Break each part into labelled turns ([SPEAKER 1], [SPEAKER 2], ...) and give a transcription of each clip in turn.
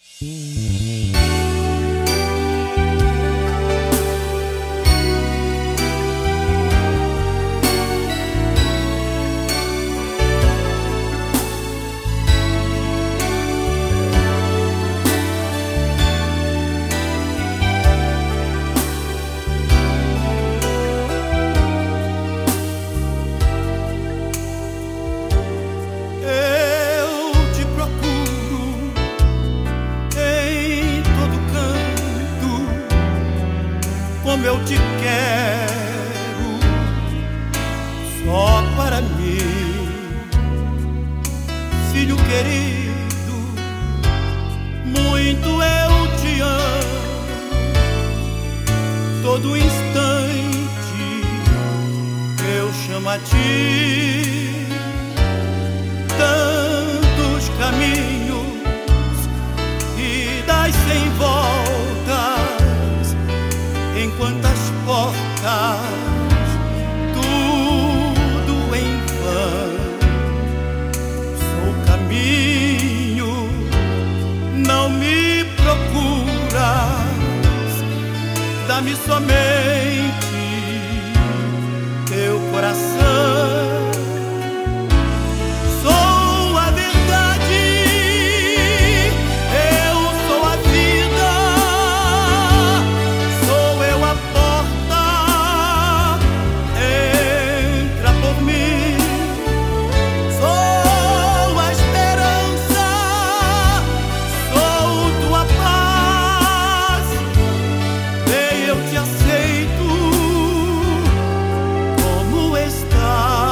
[SPEAKER 1] Como eu te quero, só para mim, filho querido, muito eu te amo. Todo instante eu chamo a ti, tantos caminhos e das sem voltas, em quantas portas, tudo em vão. Sou caminho, não me procuras, dá-me somente teu coração. Sou a verdade, eu sou a vida, sou eu a porta, entra por mim. Sou a esperança, sou tua paz, bem eu te aceito como estás.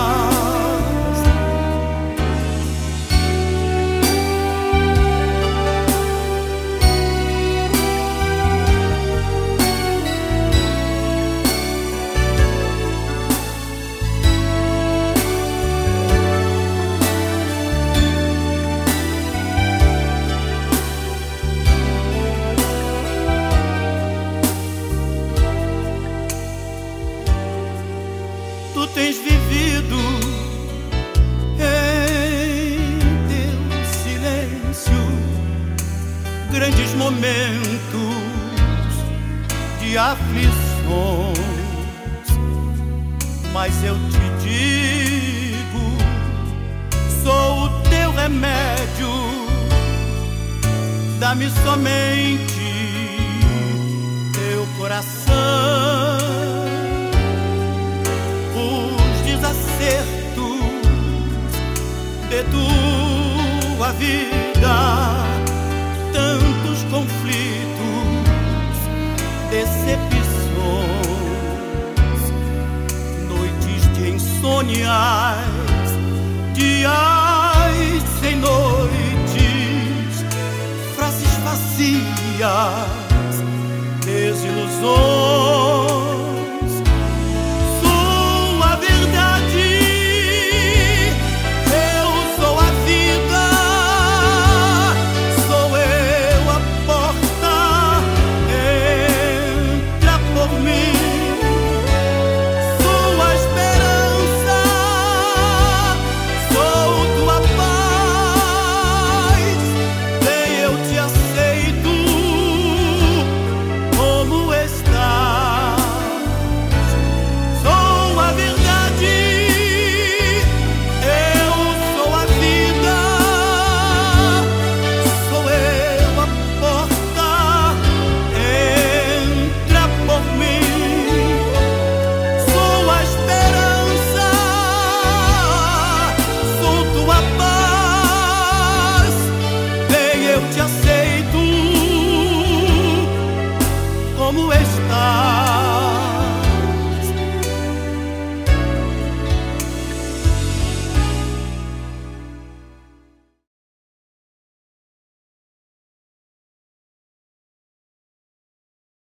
[SPEAKER 1] Tu tens vivido em teu silêncio grandes momentos de aflições, mas eu te digo, sou o teu remédio, dá-me somente teu coração. Os desacertos de tua vida, tantos conflitos, decepções, noites de insônias, dias sem noites, frases vazias, desilusões.